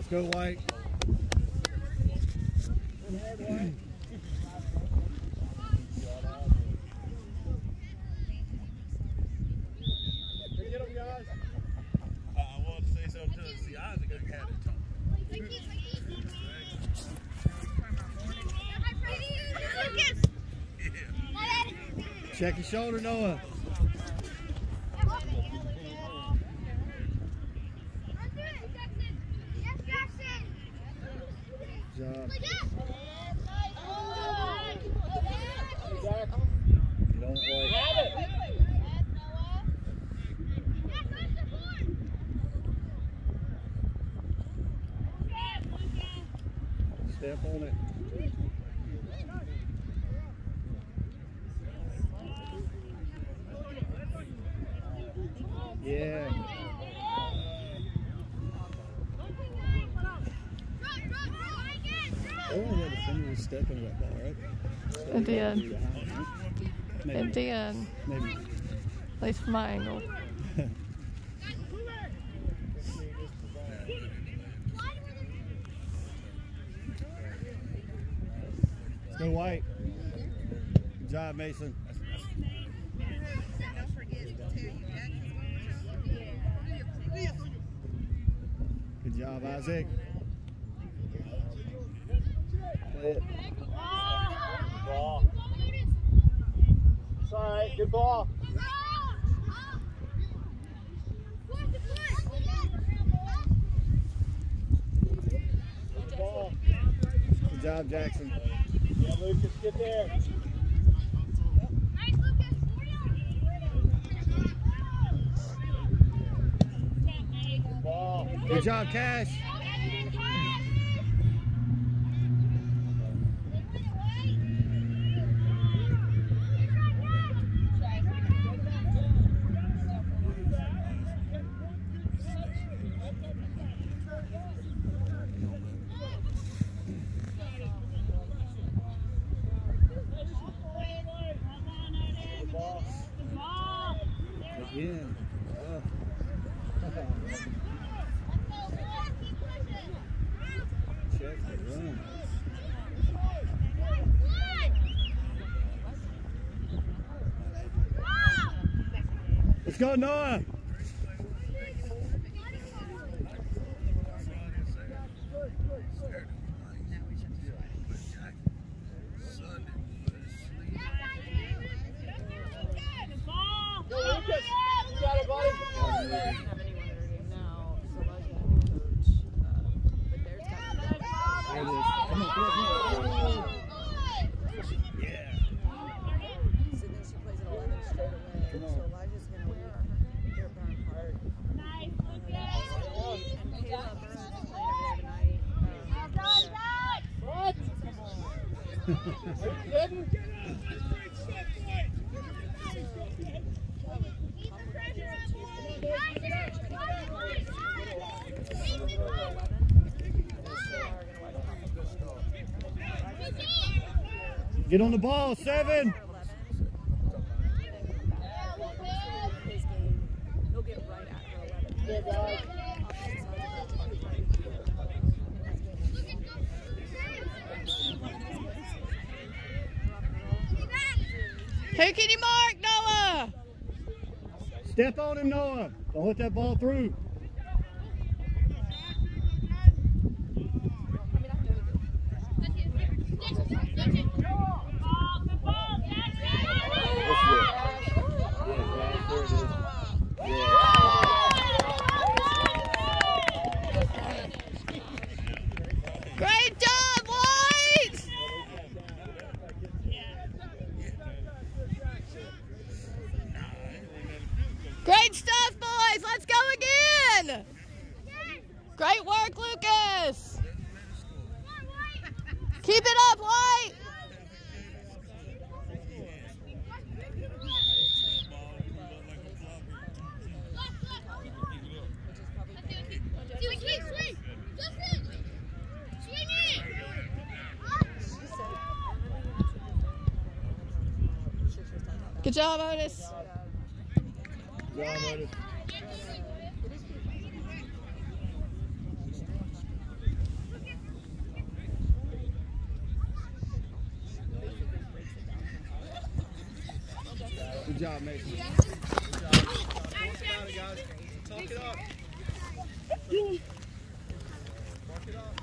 go, White. Get him, guys. I wanted to say something to see Isaac had it talk. Check your shoulder, Noah. Good job. Don't wait. Step on it. Yeah. Oh, yeah, the defender was stepping that ball, right? It did. Maybe. It did. Maybe. At least from my angle. Let's go, White. Good job, Mason. Good job, Isaac. Play it. Ball. It's all right. Good ball. Good ball. Good job, Jackson. Yeah, Lucas, get there. Nice, Lucas. Good ball. Good job, Cash. Again. Check the run. Let's go, Noah. Get on the ball, 7. Who can you mark, Noah? Step on him, Noah. Don't let that ball through. Great job, boys! Great stuff, boys! Let's go again! Great work, Lucas! Keep it up, White! Good job, Otis. Good job, Otis. Good job, Mason. Good job. Got it, guys. Talk it up. Talk it up.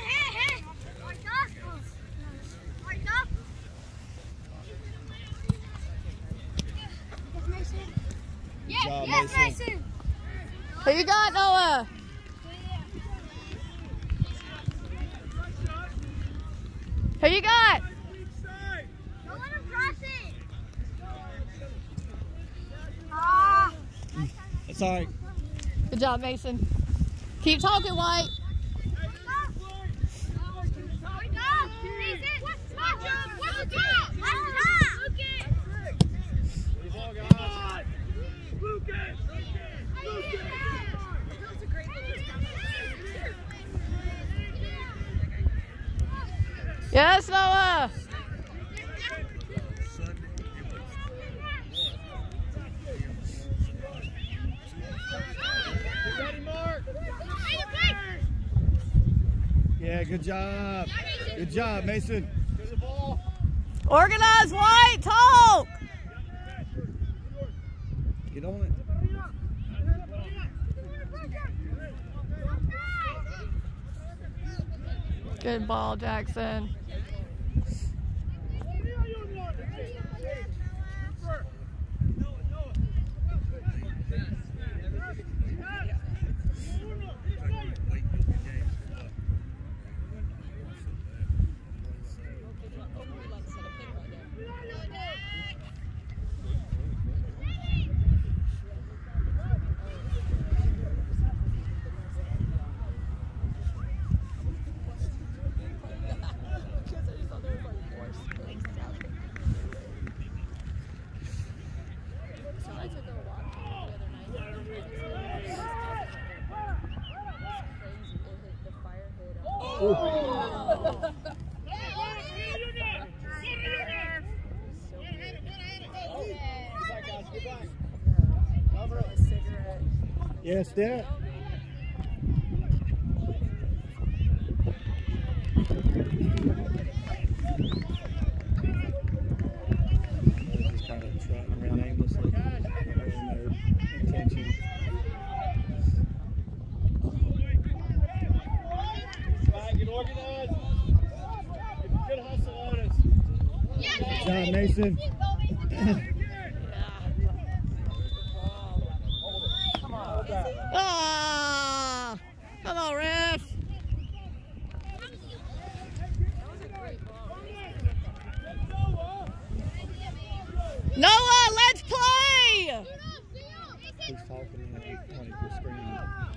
Good job, Mason. Who you got, Noah? Who you got? That's all right. Good job, Mason. Keep talking, White. Yes, Noah. Yeah, good job. Good job, Mason. Organize, White. Talk. Get on it. Good ball, Jackson. Yeah, step. Just kind of trotting around aimlessly. No intention. Get organized. Good hustle on us. Good job, Mason. Ah! Come on, ref. Noah, let's play. He's talking on the screen.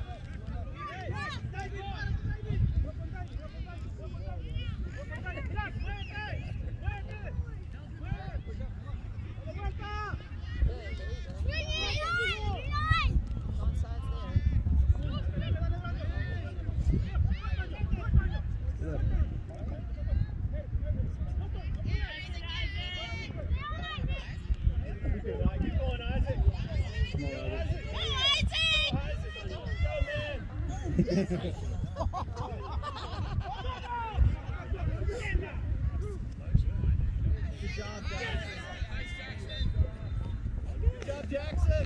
Good job, Jackson.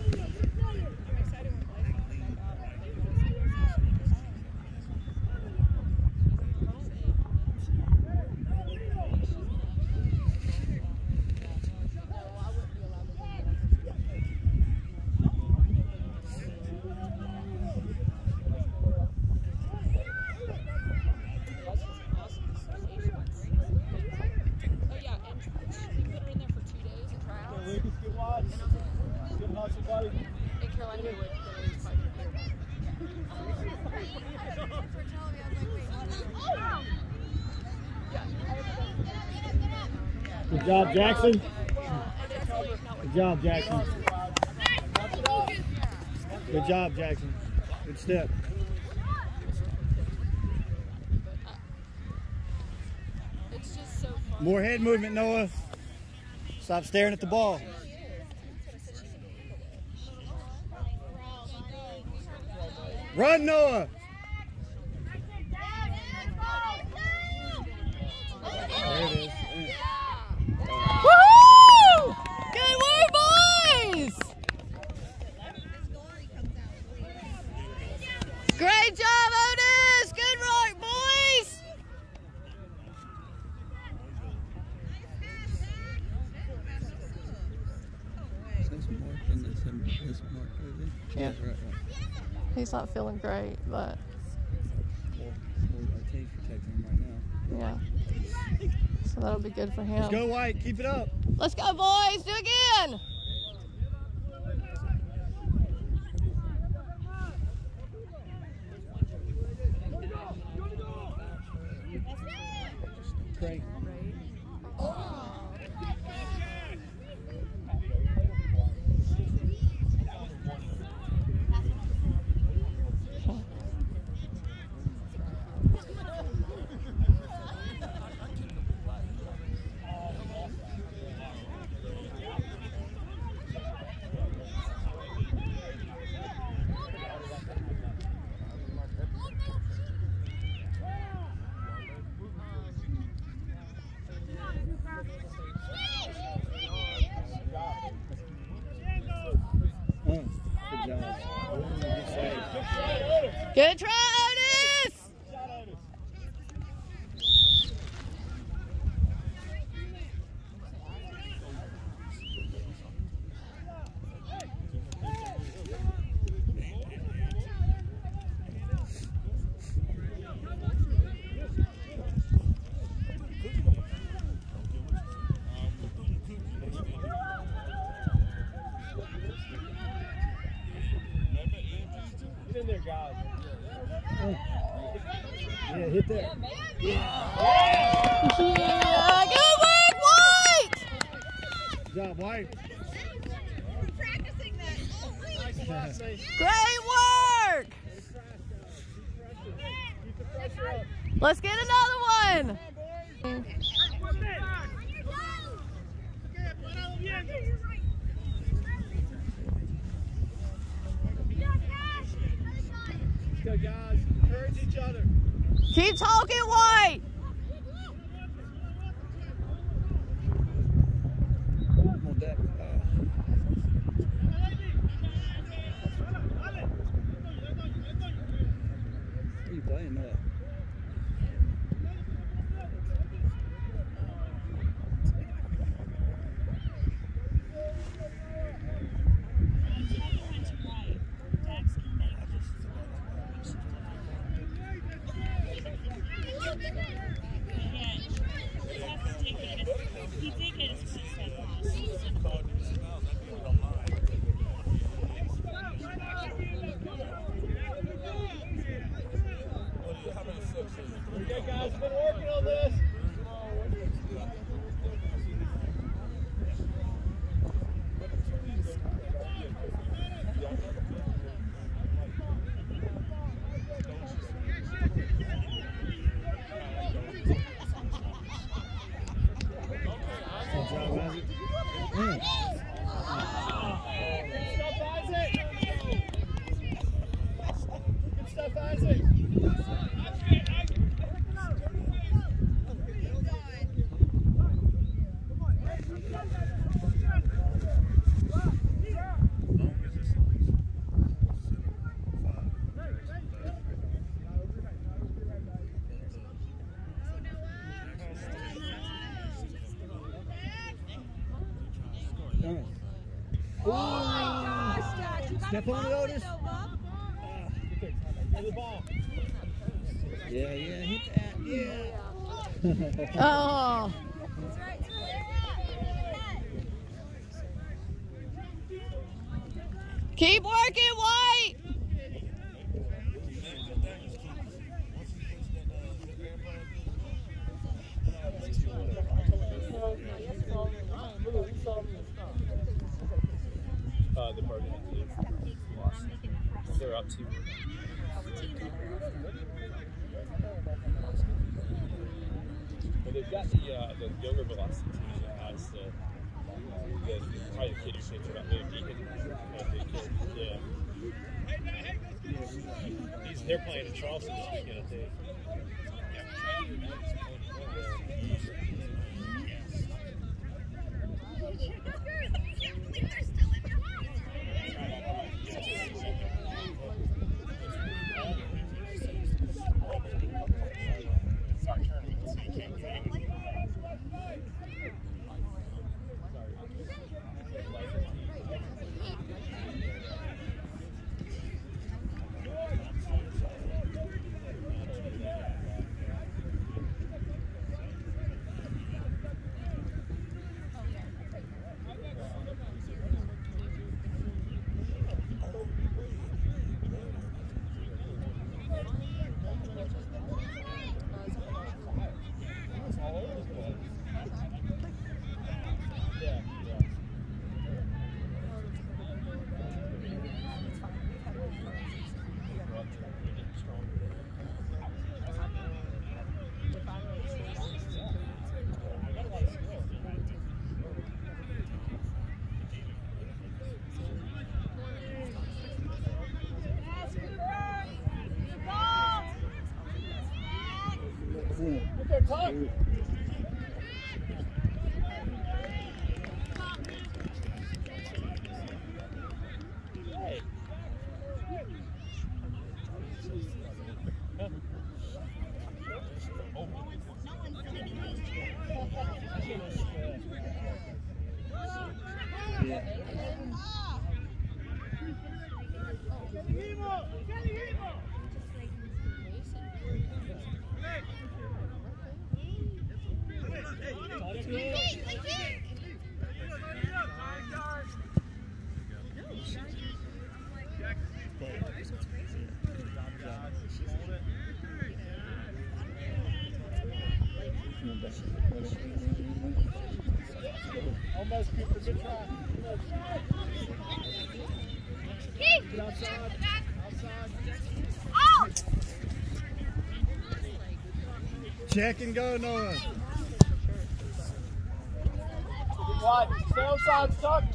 Good job, Jackson. Good job, Jackson. Good job, Jackson. Good step. More head movement, Noah. Stop staring at the ball. Run, Noah. There it is. Woohoo! Good work, boys! not feeling great, but Our team's protecting him right now. yeah. So that'll be good for him. Let's go, White. Keep it up. Let's go, boys. Do it again. Great. Good try, Otis! Get in there, guys. Yeah, hit that. Yeah, good work, White! Good job, White. Practicing that. Great work! Let's get another one. Let's go, guys. Encourage each other. Keep talking, White. Well, that, what are you playing that? Okay, guys, been working on this. Good stuff, Isaac. Step on it, Otis. The ball. Yeah, hit that. Yeah. Oh. Keep working, White. The party lost. They're up 2. But they've got the younger velocity team that has probably the kid who's thinking about maybe Deacon. Yeah. They're playing in Charleston this weekend, I think. Get there, Todd. Hey. Almost good for good try. Get outside. Outside. Check and go, Noah. Wide. Stay outside, Stuck.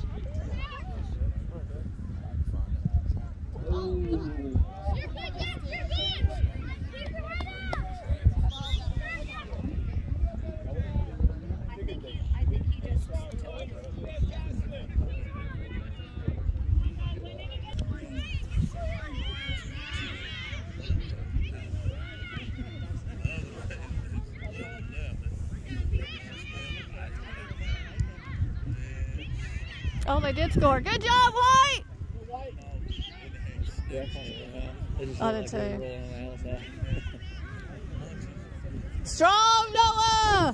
Oh, they did score. Good job, White! Yeah, I did too. Strong, Noah!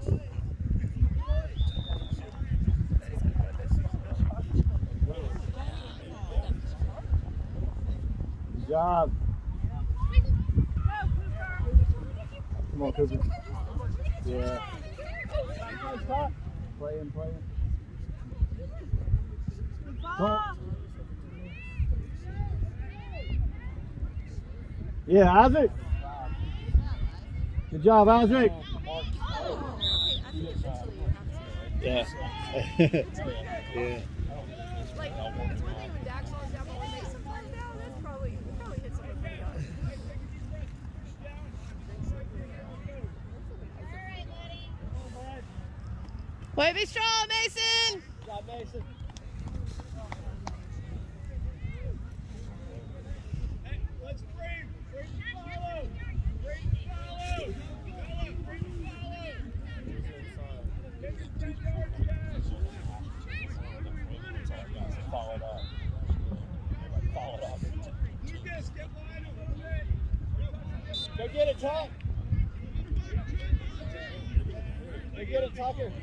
Good job. Come on, Cooper. Yeah. Playing. Yeah, Isaac. Good job, Isaac. Yeah. Yeah. Like, it's one thing when Dax falls down, but when Mason falls down, that's probably hit something pretty hard. Way be strong, Mason! Good job, Mason. Go get it, Tuck. Go get it, Tucker.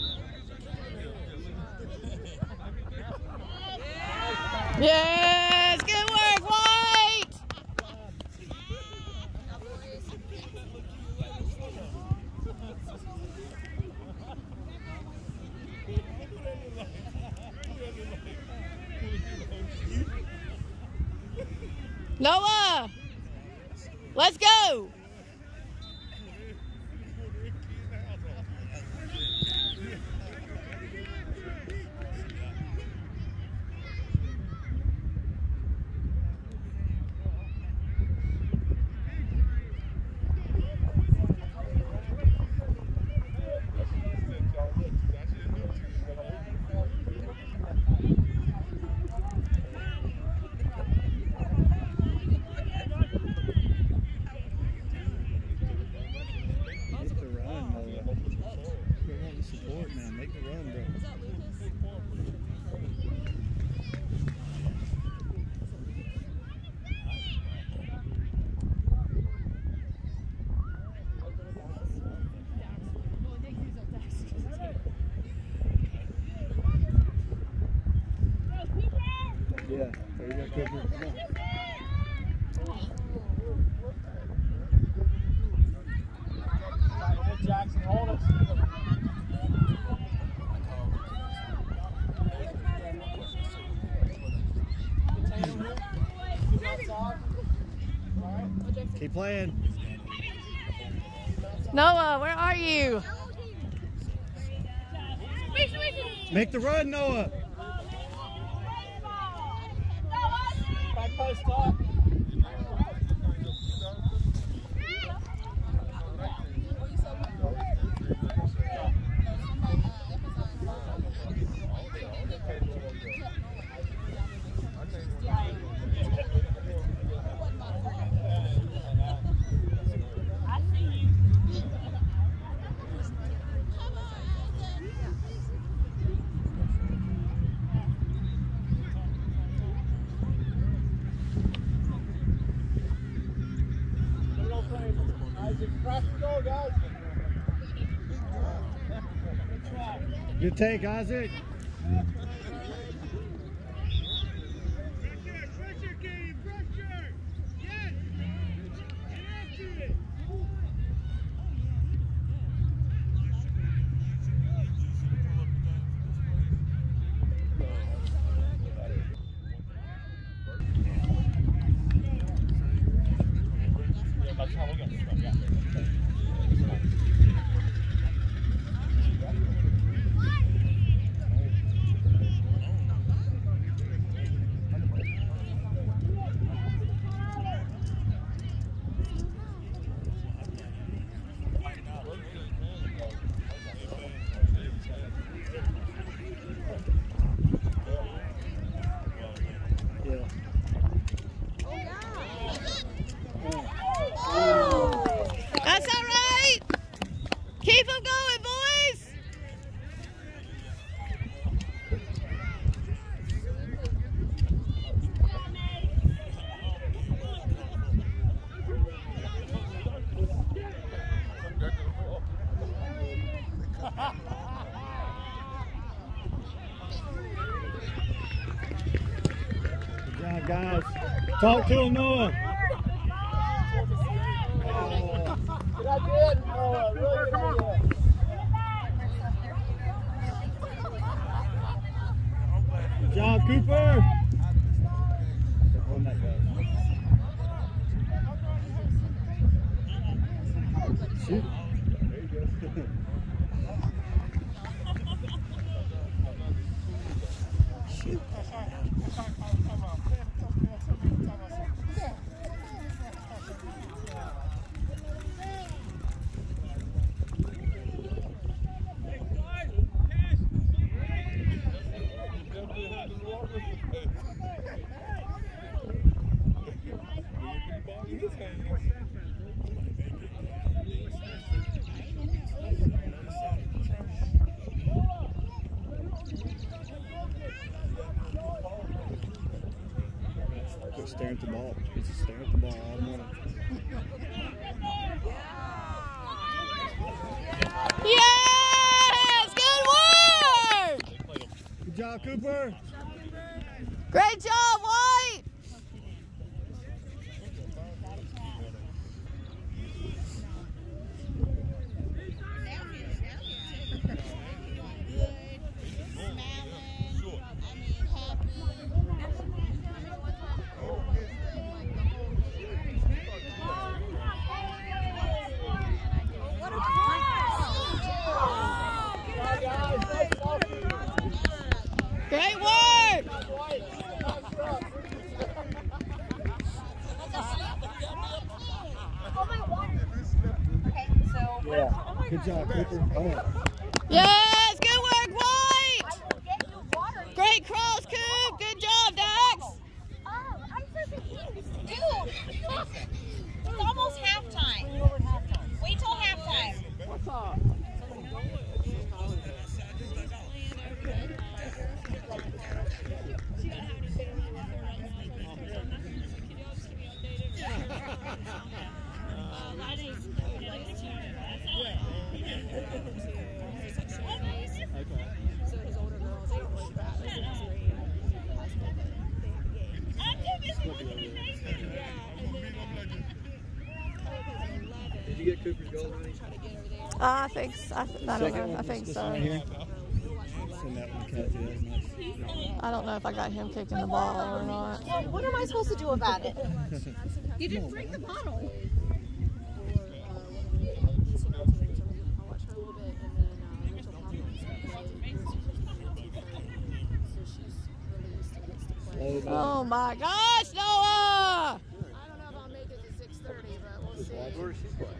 Yes, good work, White! Noah, let's go. Yeah, there you go, Cooper. Come on. Jackson, hold it. Keep playing. Noah, where are you? Make the run, Noah. Back post, Todd. Good take, Isaac. That's all right. Keep them going, boys. Good job, guys. Talk to him, Noah. Good job, Cooper. Shoot. There you go. Shoot. Quit staring at the ball. He's just staring at the ball all morning. Yes! Good work! Good job, Cooper. Great job, White! Great work! Yeah. Good job, Cooper. Oh. Yes, good work, White! Great cross, Coop! Good job, Dax! Dude, it's almost halftime. Wait till halftime. What's up? So his older girls, they don't like that. Did you get Cooper's goal, honey? I think so. I don't know. I think This one right so. here. Send that one to Kathy. That was nice. I don't know if I got him kicking the ball or not. Well, what am I supposed to do about it? You didn't drink the bottle. Oh my gosh, Noah! I don't know if I'll make it to 6:30, but we'll see. Where is she playing?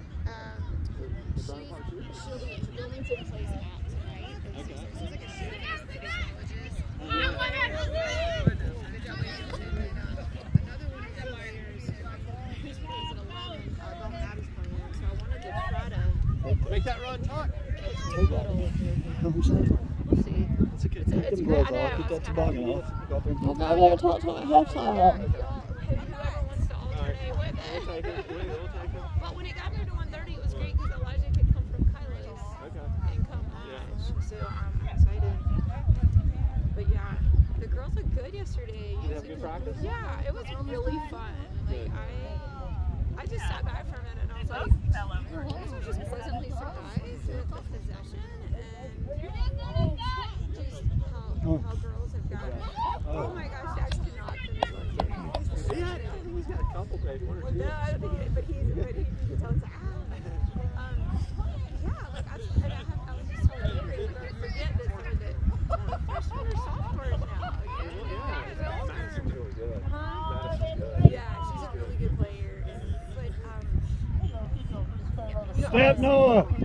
She'll be in Wilmington plays at tonight. Okay. So it's like a shootout with colleges. Another one of the players who's plays at 11, Bell Abby's playing, so I wanted to try to Make that run, Tuck. We'll see. It's okay. Take them gloves off. Get that toboggan off. Go out there and I'll go there and talk to him at halftime. whoever wants to alternate with it. We'll take it. We'll take it. But when it got there to 1:30, it was great because Elijah could come from Kylo's and come watch. So I'm excited. But yeah, the girls looked good yesterday. Did you have good practice? Yeah, it was really fun. Like I just sat back for a minute and I was like, I was just pleasantly surprised with the possession and just how girls have gotten. Oh my gosh, Dax did not finish one game. Yeah, I think he's got a couple, maybe one or two. No, I don't think he did, but he can tell us like, yeah, like I was just telling you, we don't forget that some of the freshmen are sophomores now. Yeah, Madison's really good. Madison's good. Yeah, she's a really good player. But Step Noah.